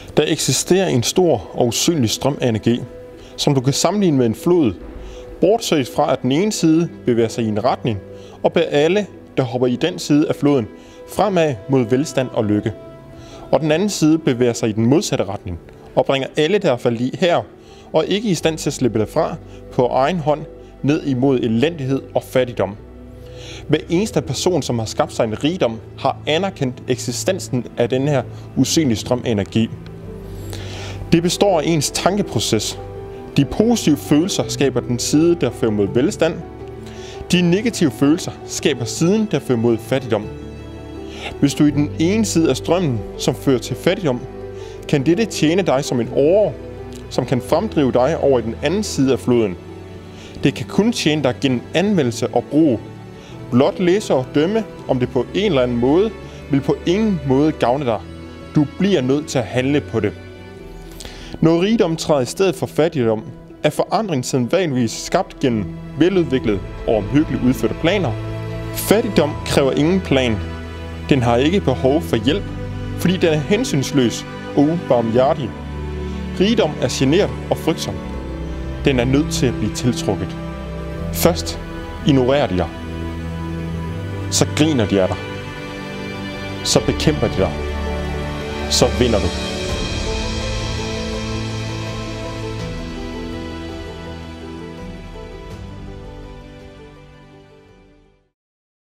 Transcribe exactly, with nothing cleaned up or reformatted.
Der eksisterer en stor og usynlig strøm af energi, som du kan sammenligne med en flod, bortset fra at den ene side bevæger sig i en retning og bærer alle, der hopper i den side af floden, fremad mod velstand og lykke. Og den anden side bevæger sig i den modsatte retning og bringer alle, der er faldet i her og ikke i stand til at slippe derfra, på egen hånd ned imod elendighed og fattigdom. Hver eneste person, som har skabt sig en rigdom, har anerkendt eksistensen af den her usynlige strøm af energi. Det består af ens tankeproces. De positive følelser skaber den side, der fører mod velstand. De negative følelser skaber siden, der fører mod fattigdom. Hvis du er i den ene side af strømmen, som fører til fattigdom, kan dette tjene dig som en åre, som kan fremdrive dig over i den anden side af floden. Det kan kun tjene dig gennem anvendelse og brug. Blot læse og dømme, om det på en eller anden måde, vil på ingen måde gavne dig. Du bliver nødt til at handle på det. Når rigdom træder i stedet for fattigdom, er forandringen sædvanligvis skabt gennem veludviklede og omhyggeligt udførte planer. Fattigdom kræver ingen plan. Den har ikke behov for hjælp, fordi den er hensynsløs og ubarmhjertig. Rigdom er genert og frygtsom. Den er nødt til at blive tiltrukket. Først ignorerer de dig. Så griner de af dig. Så bekæmper de dig. Så vinder du.